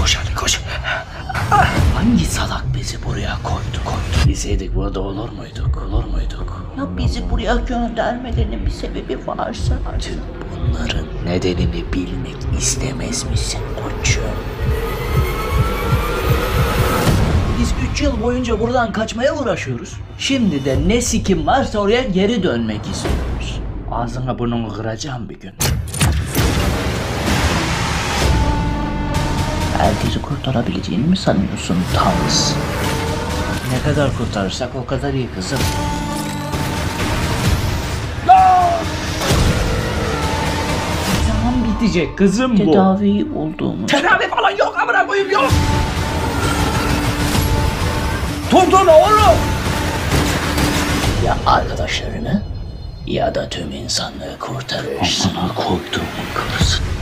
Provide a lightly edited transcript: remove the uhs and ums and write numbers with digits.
Koş hadi koş. Hangi salak bizi buraya koydu? Bilseydik burada olur muyduk? Ya bizi buraya göndermelerinin bir sebebi varsa? Tüm bunların nedenini bilmek istemez misin koçum? Biz 3 yıl boyunca buradan kaçmaya uğraşıyoruz. Şimdi de ne sikim varsa oraya geri dönmek istiyoruz. Ağzına burnunu kıracağım bir gün. Herkesi kurtarabileceğini mi sanıyorsun Tanrıs? Ne kadar kurtarırsak o kadar iyi kızım. Ne zaman bitecek kızım bu? Tedaviyi bulduğumuz. Tedavi falan yok amına koyayım yok. Tuntun oğlum. Ya arkadaşlarını ya da tüm insanlığı kurtarırsın. Amına koyduğumun karısı.